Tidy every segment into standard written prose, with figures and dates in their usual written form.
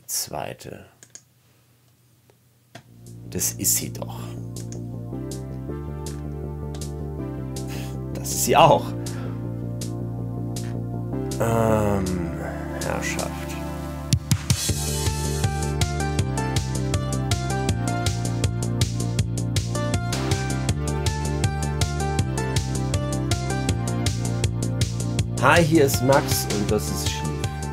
die zweite. Das ist sie doch. Das ist sie auch. Herrschaft. Hi, hier ist Max und das ist schief.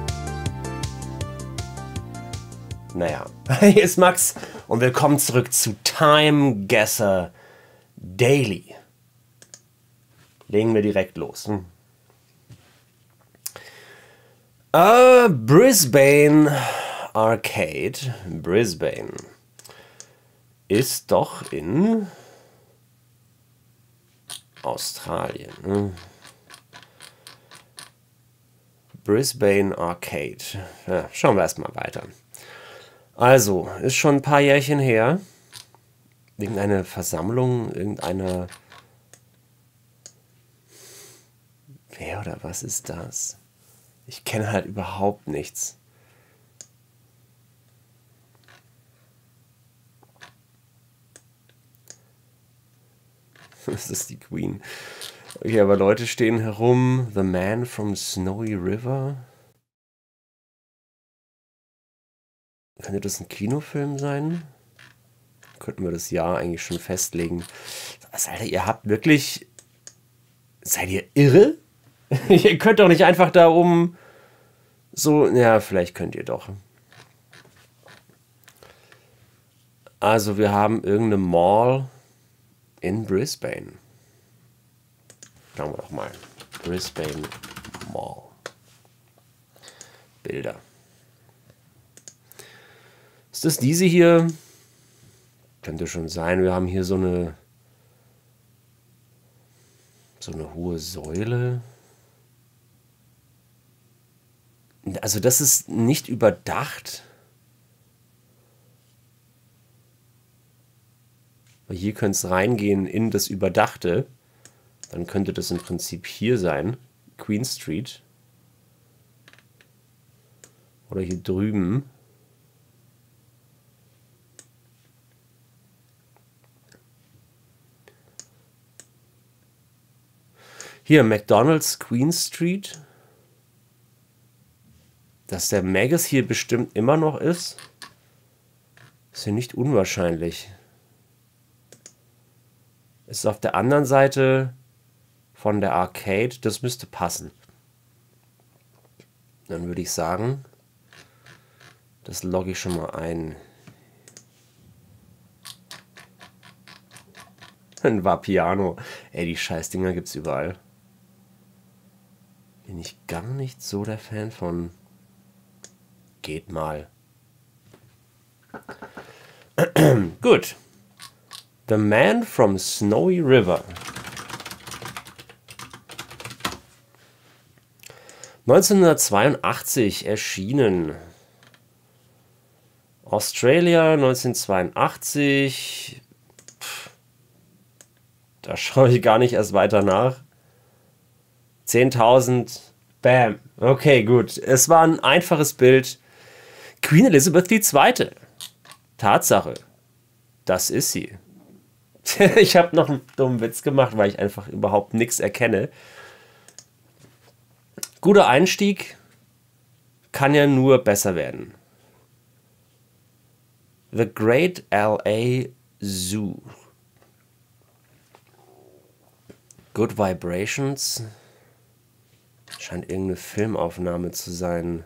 Naja, hier ist Max und willkommen zurück zu Time Guesser Daily. Legen wir direkt los. Brisbane Arcade. Brisbane ist doch in Australien. Brisbane Arcade. Ja, schauen wir erstmal weiter. Also, ist schon ein paar Jährchen her. Irgendeine Versammlung, irgendeiner... Wer oder was ist das? Ich kenne halt überhaupt nichts. Das ist die Queen. Okay, aber Leute stehen herum. The Man from Snowy River. Könnte das ein Kinofilm sein? Könnten wir das Jahr eigentlich schon festlegen. Alter, ihr habt wirklich... Seid ihr irre? Ihr könnt doch nicht einfach da oben so... Ja, vielleicht könnt ihr doch. Also wir haben irgendeine Mall in Brisbane. Schauen wir doch mal. Brisbane Mall. Bilder. Ist das diese hier? Könnte schon sein. Wir haben hier so eine hohe Säule. Also das ist nicht überdacht. Weil hier könnte es reingehen in das Überdachte. Dann könnte das im Prinzip hier sein. Queen Street. Oder hier drüben. Hier, McDonald's Queen Street. Dass der Magus hier bestimmt immer noch ist, ist ja nicht unwahrscheinlich. Ist auf der anderen Seite von der Arcade, das müsste passen. Dann würde ich sagen, das logge ich schon mal ein. Ein Vapiano. Ey, die Scheißdinger gibt's überall. Bin ich gar nicht so der Fan von. Geht mal. Gut. The Man from Snowy River. 1982 erschienen. Australia 1982. Da schaue ich gar nicht erst weiter nach. 10.000. Bam. Okay, gut. Es war ein einfaches Bild. Queen Elizabeth II. Tatsache. Das ist sie. Ich habe noch einen dummen Witz gemacht, weil ich einfach überhaupt nichts erkenne. Guter Einstieg. Kann ja nur besser werden. The Great LA Zoo. Good Vibrations. Scheint irgendeine Filmaufnahme zu sein.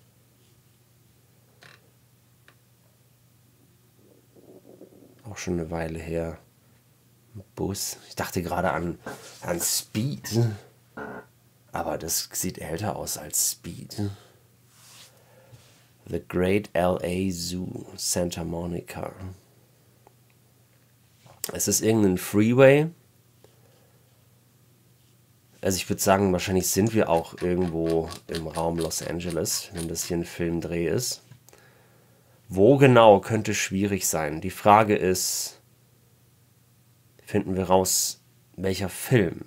Auch schon eine Weile her. Bus. Ich dachte gerade an Speed. Aber das sieht älter aus als Speed. The Great LA Zoo, Santa Monica. Es ist irgendein Freeway. Also ich würde sagen, wahrscheinlich sind wir auch irgendwo im Raum Los Angeles, wenn das hier ein Filmdreh ist. Wo genau, könnte schwierig sein. Die Frage ist, finden wir raus, welcher Film?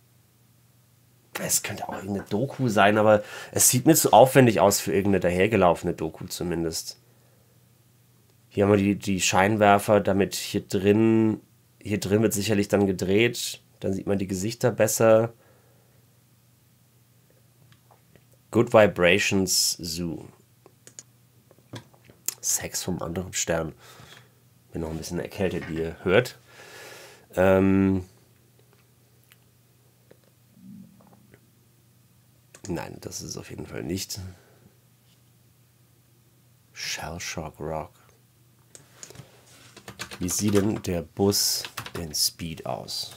Es könnte auch irgendeine Doku sein, aber es sieht mir zu aufwendig aus für irgendeine dahergelaufene Doku zumindest. Hier haben wir die Scheinwerfer, damit hier drin wird sicherlich dann gedreht. Dann sieht man die Gesichter besser. Good Vibrations Zoo. Sex vom anderen Stern. Bin noch ein bisschen erkältet, wie ihr hört. Nein, das ist auf jeden Fall nicht. Shell Shock Rock. Wie sieht denn der Bus in Speed aus?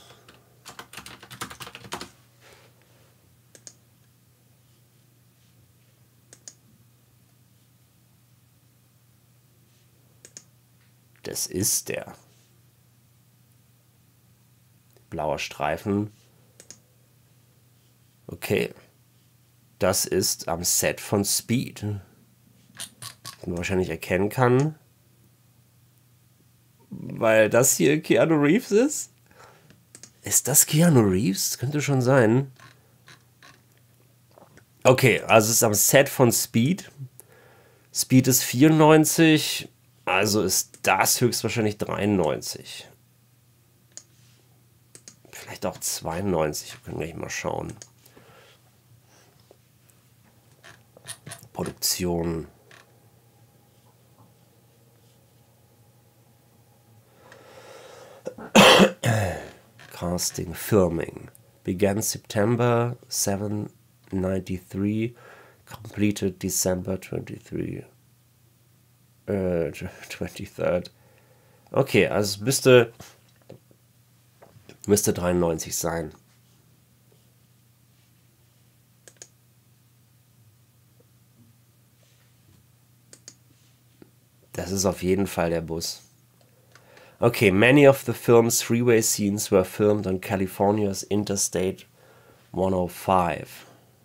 Das ist der. Blauer Streifen. Okay. Das ist am Set von Speed. Das man wahrscheinlich erkennen kann. Weil das hier Keanu Reeves ist? Ist das Keanu Reeves? Könnte schon sein. Okay, also es ist am Set von Speed. Speed ist 94, also ist das höchstwahrscheinlich 93. Vielleicht auch 92, wir können gleich mal schauen. Produktion. Casting, filming. Began September 793, completed December 23rd. Okay, also es müsste 93 sein. Das ist auf jeden Fall der Bus. Okay, many of the film's freeway scenes were filmed on California's Interstate 105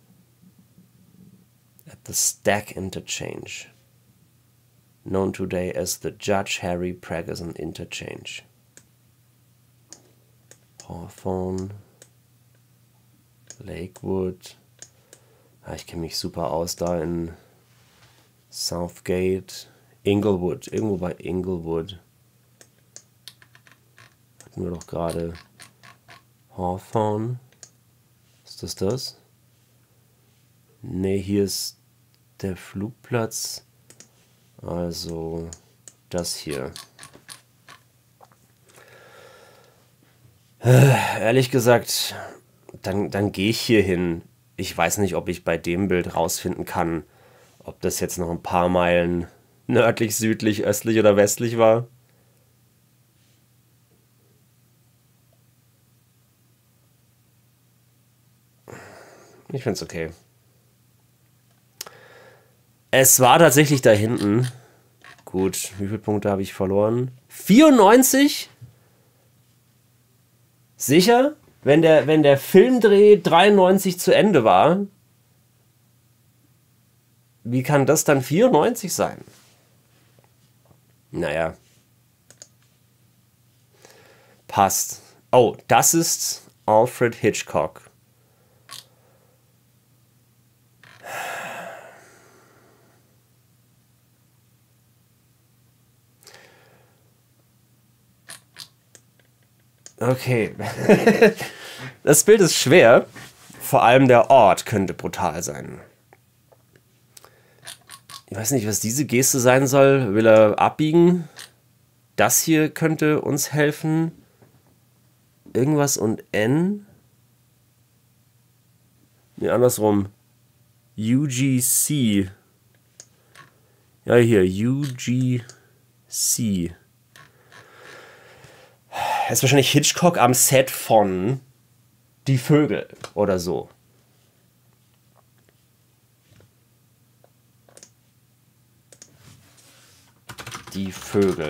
at the Stack Interchange, known today as the Judge Harry Pregerson Interchange. Hawthorne, Lakewood. Ah, ich kenne mich super aus da in Southgate, Inglewood, irgendwo bei Inglewood. Hatten wir doch gerade Hawthorne. Ist das das? Ne, hier ist der Flugplatz. Also das hier. Ehrlich gesagt, dann gehe ich hier hin. Ich weiß nicht, ob ich bei dem Bild rausfinden kann, ob das jetzt noch ein paar Meilen nördlich, südlich, östlich oder westlich war. Ich finde es okay. Es war tatsächlich da hinten. Gut, wie viele Punkte habe ich verloren? 94? Sicher? Wenn der Filmdreh 93 zu Ende war, wie kann das dann 94 sein? Naja. Passt. Oh, das ist Alfred Hitchcock. Okay. Das Bild ist schwer. Vor allem der Ort könnte brutal sein. Ich weiß nicht, was diese Geste sein soll. Will er abbiegen? Das hier könnte uns helfen. Irgendwas und N? Ne, andersrum. UGC. Ja, hier. UGC. Das ist wahrscheinlich Hitchcock am Set von Die Vögel oder so. Die Vögel.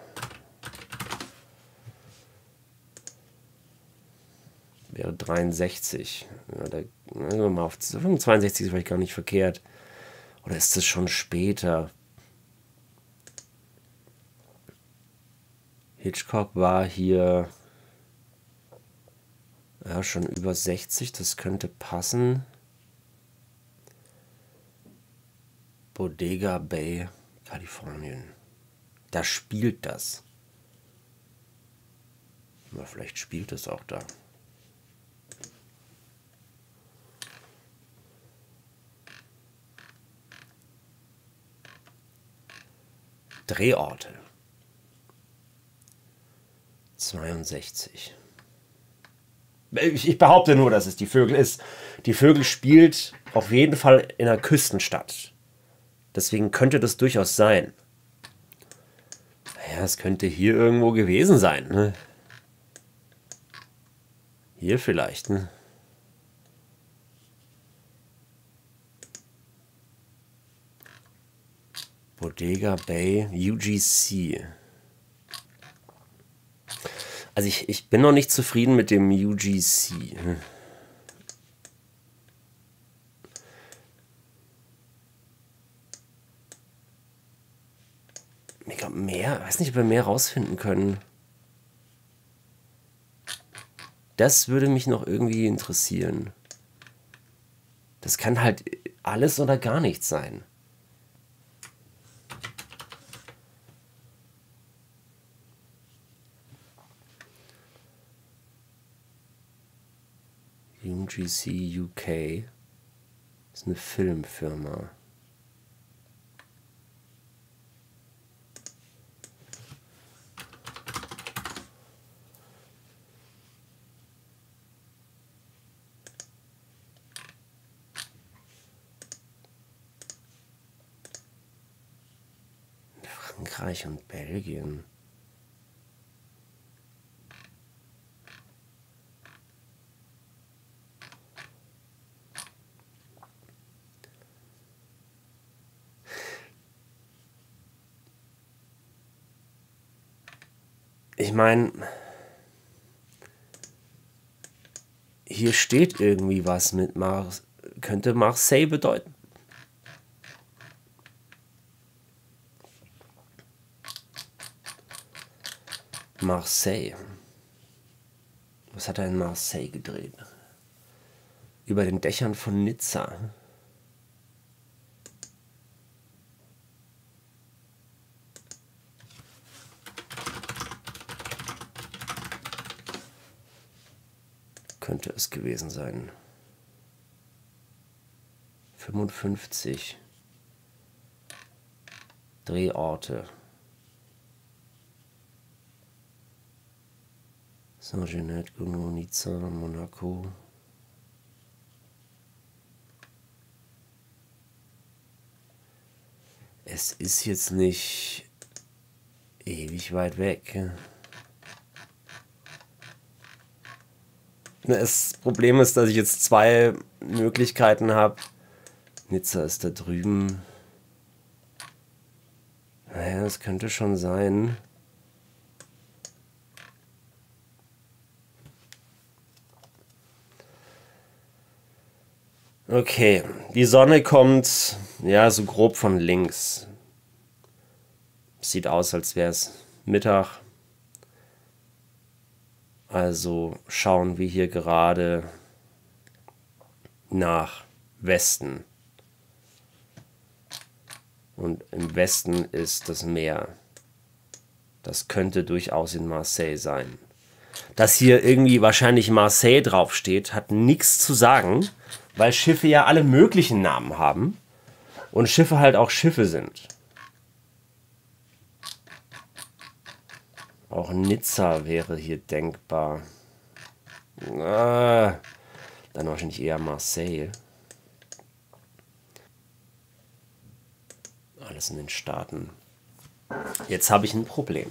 Wäre 63. Ja, da, mal auf 62 ist vielleicht gar nicht verkehrt. Oder ist das schon später? Hitchcock war hier ja schon über 60, das könnte passen. Bodega Bay, Kalifornien. Da spielt das. Aber vielleicht spielt es auch da. Drehorte. 62. Ich behaupte nur, dass es die Vögel ist. Die Vögel spielt auf jeden Fall in einer Küstenstadt. Deswegen könnte das durchaus sein. Naja, es könnte hier irgendwo gewesen sein. Ne? Hier vielleicht. Ne? Bodega Bay, UGC. Also ich bin noch nicht zufrieden mit dem UGC. Ich glaube mehr, weiß nicht, ob wir mehr rausfinden können. Das würde mich noch irgendwie interessieren. Das kann halt alles oder gar nichts sein. UGC UK ist eine Filmfirma. Frankreich und Belgien. Ich meine, hier steht irgendwie was mit könnte Marseille bedeuten. Marseille. Was hat er in Marseille gedreht? Über den Dächern von Nizza. Könnte es gewesen sein. 55 Drehorte. Saint-Genette, Gounod, Nizza, Monaco. Es ist jetzt nicht ewig weit weg. Das Problem ist, dass ich jetzt zwei Möglichkeiten habe. Nizza ist da drüben. Naja, das könnte schon sein. Okay, die Sonne kommt, ja, so grob von links. Sieht aus, als wäre es Mittag. Also schauen wir hier gerade nach Westen. Und im Westen ist das Meer. Das könnte durchaus in Marseille sein. Dass hier irgendwie wahrscheinlich Marseille draufsteht, hat nichts zu sagen, weil Schiffe ja alle möglichen Namen haben und Schiffe halt auch Schiffe sind. Auch Nizza wäre hier denkbar. Dann wahrscheinlich eher Marseille. Alles in den Staaten. Jetzt habe ich ein Problem.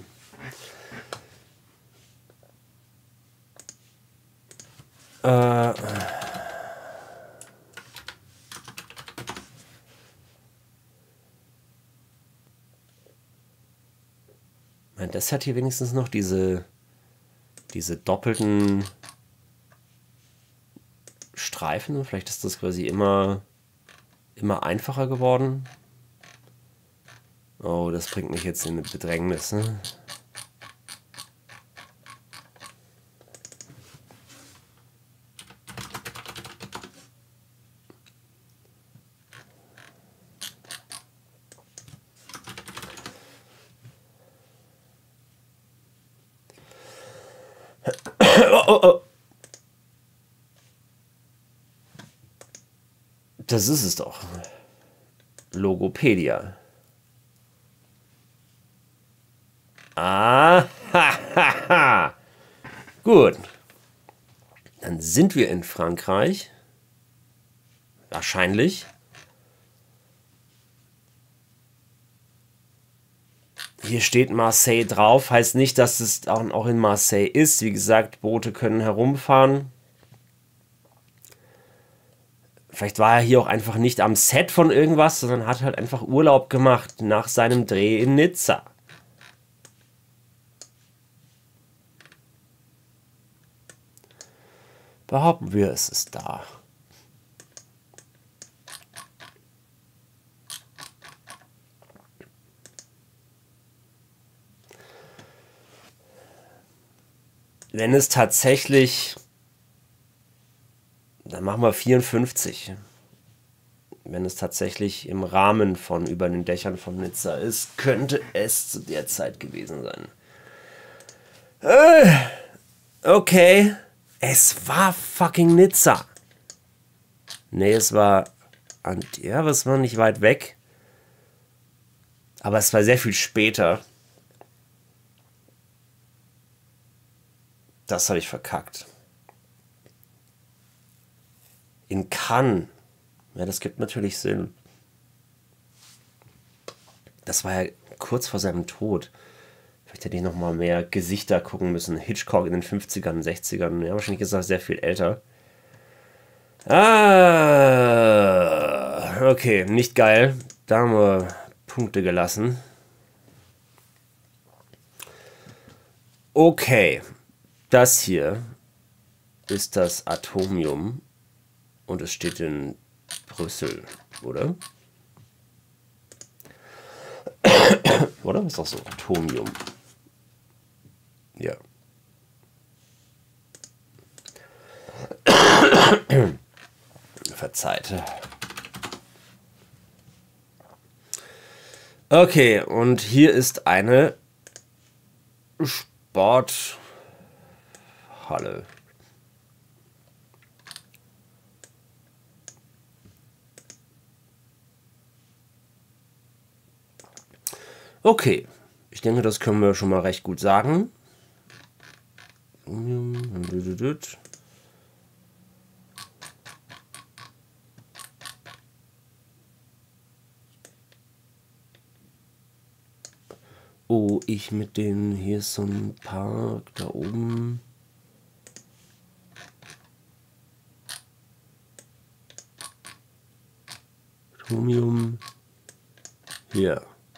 Das hat hier wenigstens noch diese doppelten Streifen. Vielleicht ist das quasi immer einfacher geworden. Oh, das bringt mich jetzt in eine Bedrängnis. Ne? oh, oh. Das ist es doch. Logopedia. Ah, ha, ha, ha. Gut. Dann sind wir in Frankreich. Wahrscheinlich. Hier steht Marseille drauf. Heißt nicht, dass es auch in Marseille ist. Wie gesagt, Boote können herumfahren. Vielleicht war er hier auch einfach nicht am Set von irgendwas, sondern hat halt einfach Urlaub gemacht nach seinem Dreh in Nizza. Behaupten wir, es ist da. Wenn es tatsächlich, dann machen wir 54. Wenn es tatsächlich im Rahmen von Über den Dächern von Nizza ist, könnte es zu der Zeit gewesen sein. Okay, es war fucking Nizza. Nee, es war, ja, aber es war nicht weit weg. Aber es war sehr viel später. Das habe ich verkackt. In Cannes. Ja, das gibt natürlich Sinn. Das war ja kurz vor seinem Tod. Vielleicht hätte ich noch mal mehr Gesichter gucken müssen. Hitchcock in den 50ern, 60ern. Ja, wahrscheinlich ist er sehr viel älter. Ah, okay, nicht geil. Da haben wir Punkte gelassen. Okay, das hier ist das Atomium und es steht in Brüssel, oder? Oder? Ist doch so, Atomium. Ja. Verzeiht. Okay, und hier ist eine Sporthalle. Okay, ich denke, das können wir schon mal recht gut sagen. Oh, ich mit den, hier ist so ein Park da oben. Atomium. Hier.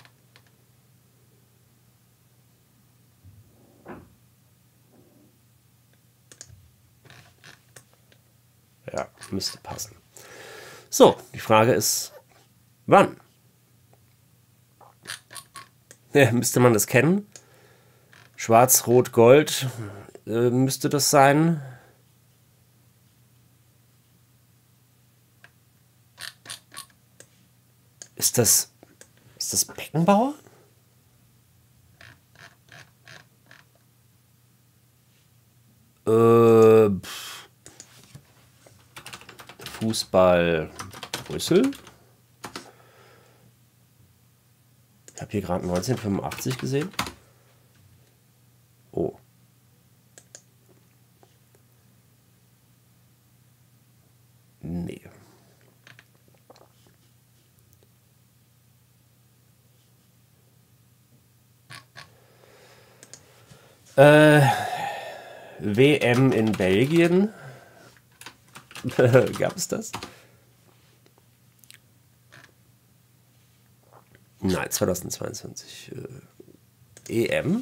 Ja, müsste passen. So, die Frage ist, wann? Ja, müsste man das kennen? Schwarz, Rot, Gold müsste das sein. Ist das Beckenbauer? Fußball Brüssel. Ich habe hier gerade 1985 gesehen. Oh. Nee. WM in Belgien. Gab es das? Nein, 2022. EM.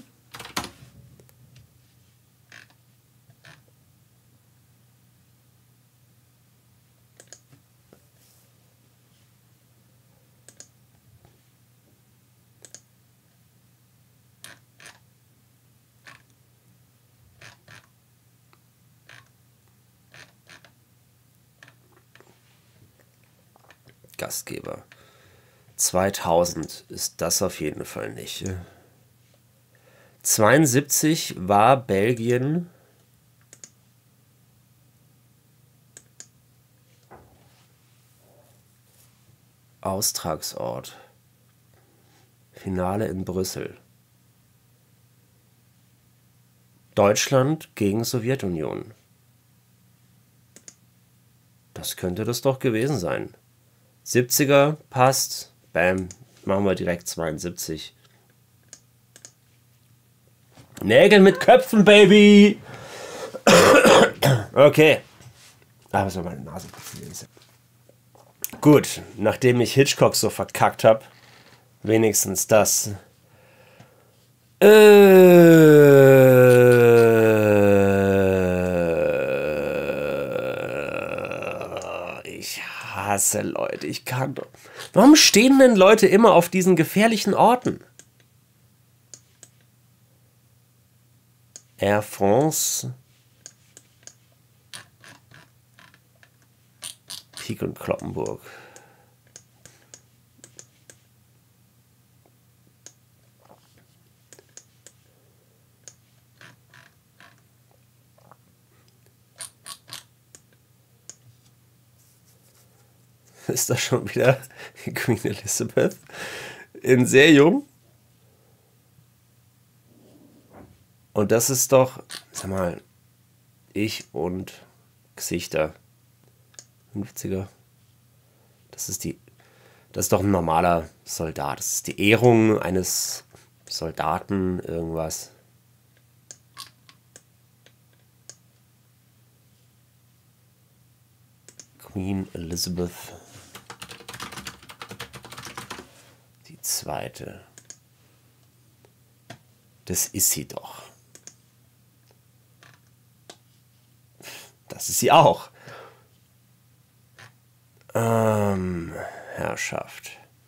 Gastgeber. 2000 ist das auf jeden Fall nicht. 72 war Belgien Austragsort. Finale in Brüssel. Deutschland gegen Sowjetunion. Das könnte das doch gewesen sein. 70er, passt. Bam, machen wir direkt 72. Nägel mit Köpfen, Baby! Okay. Aber so meine Nase. Gut, nachdem ich Hitchcock so verkackt habe, wenigstens das. Ich hasse Leute, ich kann doch. Warum stehen denn Leute immer auf diesen gefährlichen Orten? Air France. Pieck und Cloppenburg. Ist das schon wieder Queen Elizabeth? In sehr jung? Und das ist doch, sag mal, ich und Gesichter. 50er. Das ist doch ein normaler Soldat. Das ist die Ehrung eines Soldaten, irgendwas. Queen Elizabeth die Zweite. Das ist sie doch. Das ist sie auch. Herrschaft.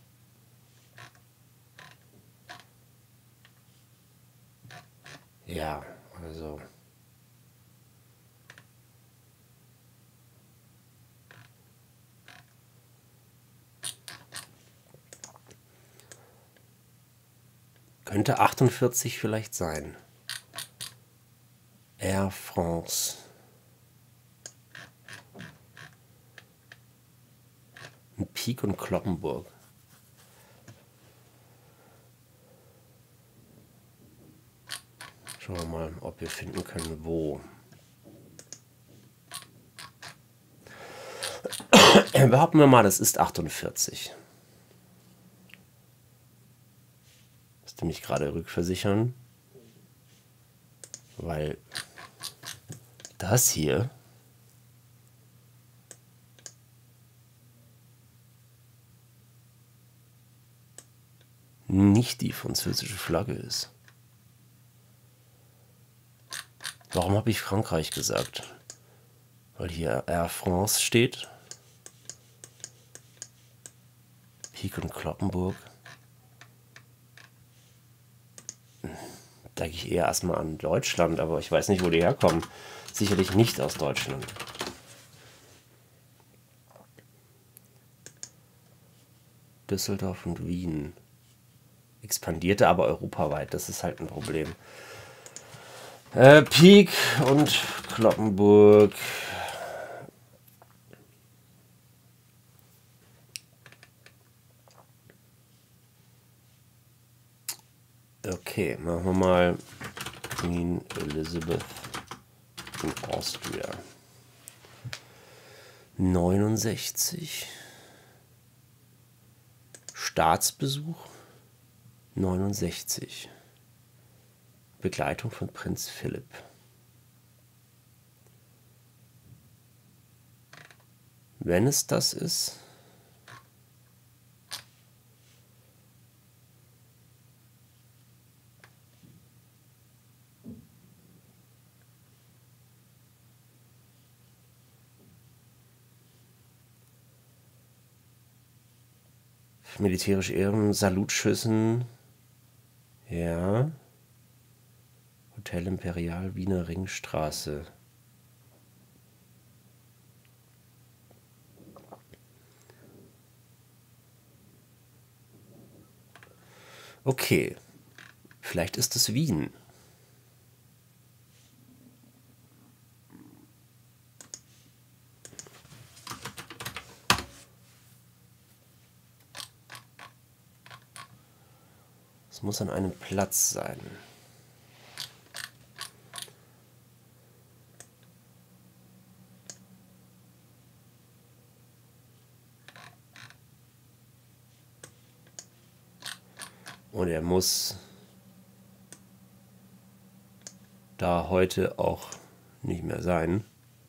Ja, also. Könnte 48 vielleicht sein. Air France. Ein Pieck und Cloppenburg. Schauen wir mal, ob wir finden können, wo. Behaupten wir mal, das ist 48. Musste mich gerade rückversichern. Weil das hier nicht die französische Flagge ist. Warum habe ich Frankreich gesagt? Weil hier Air France steht. Pieck und Cloppenburg. Denke ich eher erstmal an Deutschland, aber ich weiß nicht, wo die herkommen. Sicherlich nicht aus Deutschland. Düsseldorf und Wien. Expandierte aber europaweit, das ist halt ein Problem. Pieck und Cloppenburg. Okay, machen wir mal Queen Elizabeth in Austria. 69. Staatsbesuch 69. Begleitung von Prinz Philipp. Wenn es das ist, militärische Ehren, Salutschüssen, ja, Hotel Imperial, Wiener Ringstraße. Okay, vielleicht ist es Wien. Es muss an einem Platz sein. Und er muss da heute auch nicht mehr sein.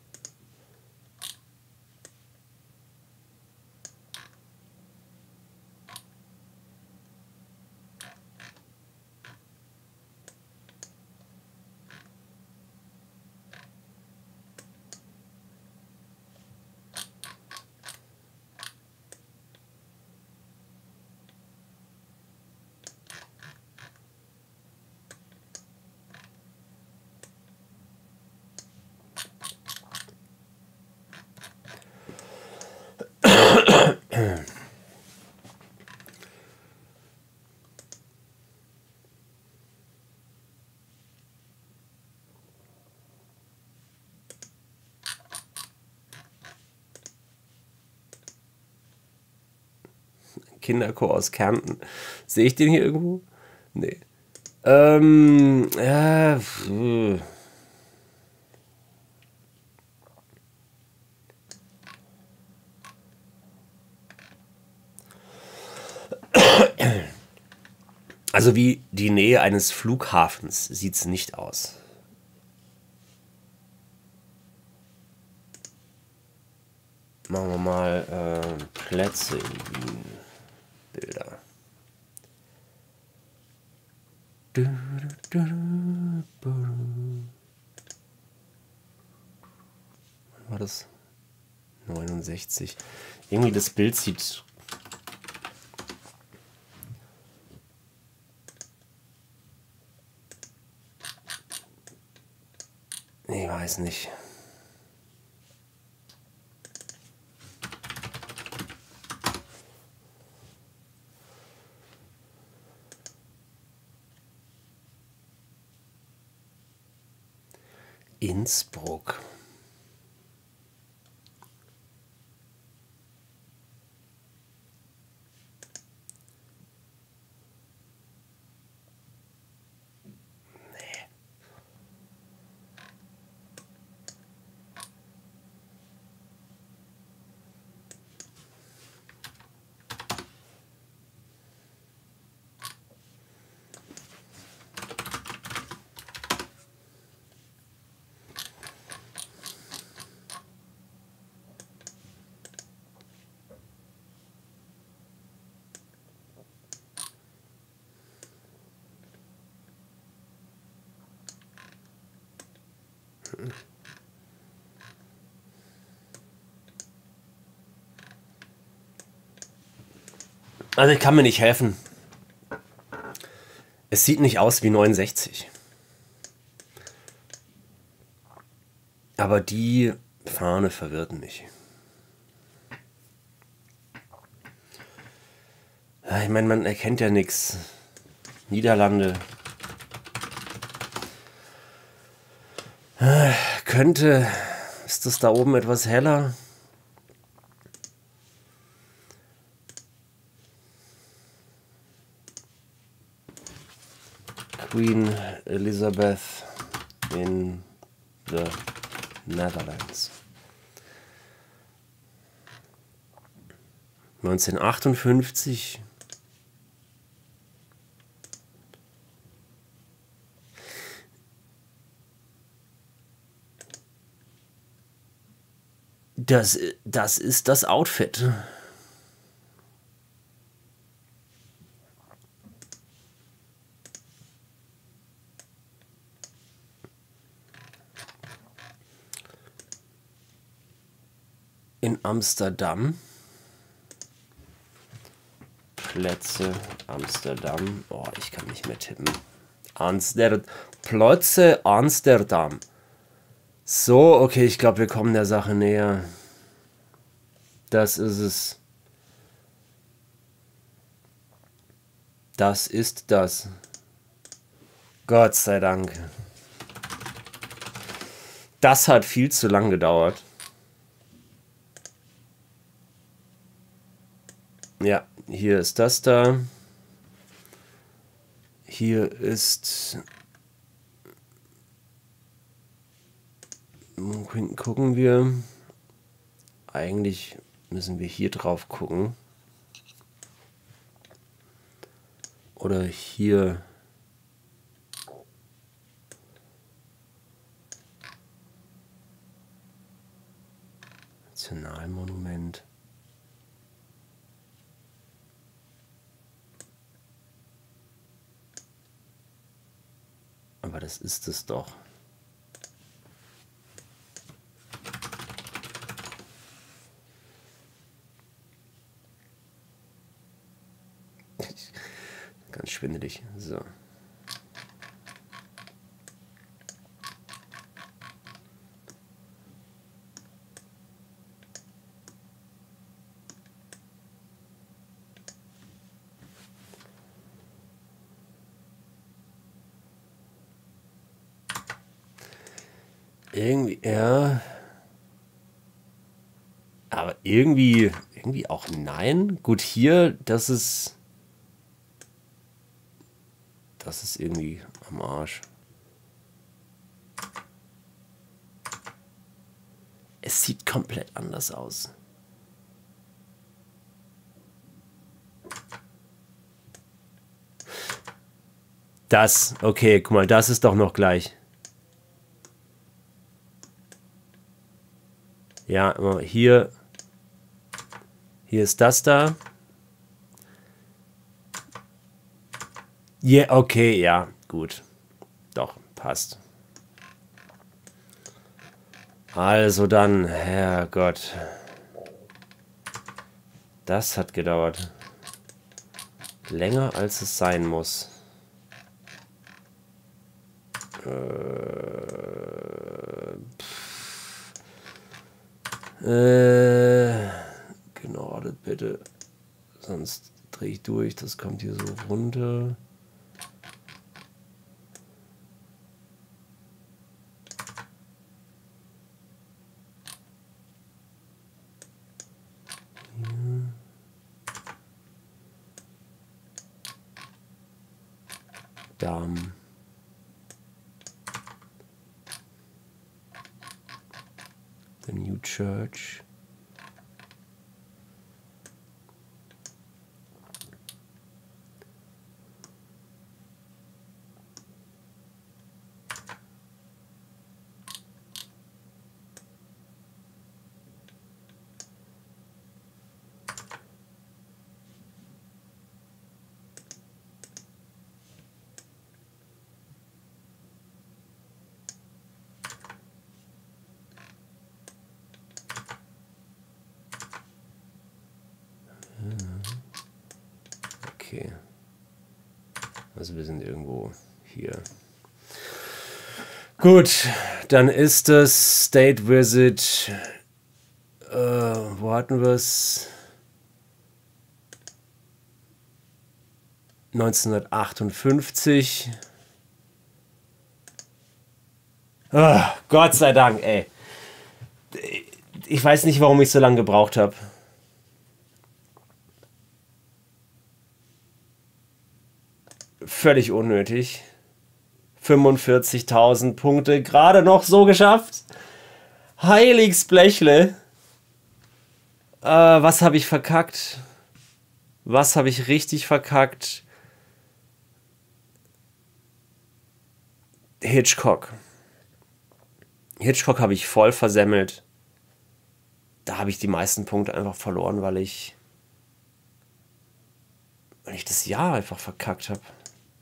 Kinderchor aus Kärnten. Sehe ich den hier irgendwo? Nee. Ja, also wie die Nähe eines Flughafens sieht es nicht aus. Machen wir mal Plätze in Wien. Bilder. Wann war das? 69. Irgendwie das Bild sieht... Ich weiß nicht. Innsbruck. Also ich kann mir nicht helfen. Es sieht nicht aus wie 69. Aber die Fahne verwirrt mich. Ich meine, man erkennt ja nichts. Niederlande. Könnte... Ist das da oben etwas heller? Queen Elizabeth in the Netherlands. 1958. Das ist das Outfit. In Amsterdam. Plätze Amsterdam. Oh, ich kann nicht mehr tippen. Plätze Amsterdam. So, okay, ich glaube, wir kommen der Sache näher. Das ist es. Das ist das. Gott sei Dank. Das hat viel zu lang gedauert. Ja, hier ist das da. Hier ist... Gucken wir. Eigentlich müssen wir hier drauf gucken. Oder hier. Nationalmonument. Aber das ist es doch. Ganz schwindelig. So. Irgendwie, ja. Aber irgendwie auch nein. Gut, hier, das ist irgendwie am Arsch. Es sieht komplett anders aus. Das, okay, guck mal, das ist doch noch gleich. Ja, hier ist das da. Ja, yeah, okay, ja, gut. Doch, passt. Also dann, Herrgott. Das hat gedauert. Länger als es sein muss. Genordet bitte. Sonst drehe ich durch. Das kommt hier so runter. Darm. The New Church. Okay. Also wir sind irgendwo hier. Gut, dann ist das State Visit. Wo hatten wir es? 1958. Oh, Gott sei Dank, ey. Ich weiß nicht, warum ich so lange gebraucht habe. Völlig unnötig. 45.000 Punkte, gerade noch so geschafft. Heiligsblechle. Was habe ich verkackt? Was habe ich richtig verkackt? Hitchcock. Hitchcock habe ich voll versemmelt. Da habe ich die meisten Punkte einfach verloren, weil ich das Jahr einfach verkackt habe.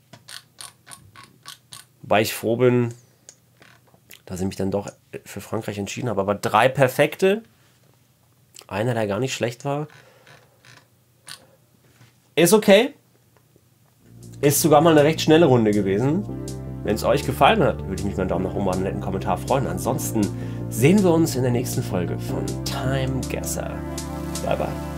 Wobei ich froh bin, dass ich mich dann doch für Frankreich entschieden habe. Aber 3 perfekte, einer, der gar nicht schlecht war, ist okay. Ist sogar mal eine recht schnelle Runde gewesen. Wenn es euch gefallen hat, würde ich mich über einen Daumen nach oben und einen netten Kommentar freuen. Ansonsten sehen wir uns in der nächsten Folge von Time Guesser. Bye bye.